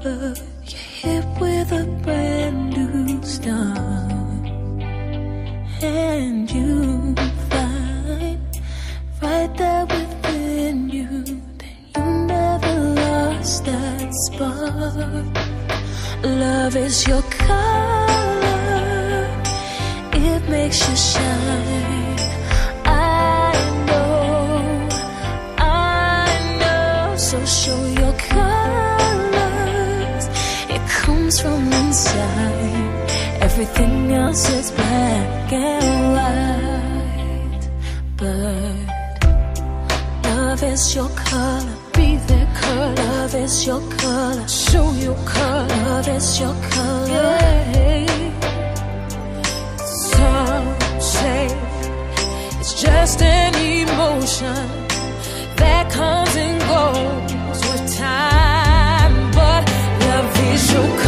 You're hit with a brand new start, and you find right there within you that you never lost that spark. Love is your color, it makes you shine. I know, so show your colors. It comes from inside. Everything else is black and white, but love is your color. Be that color. Love is your color. Show your color. Love is your color. Yeah. Some say it's just an emotion that comes and goes with time, but love is your color.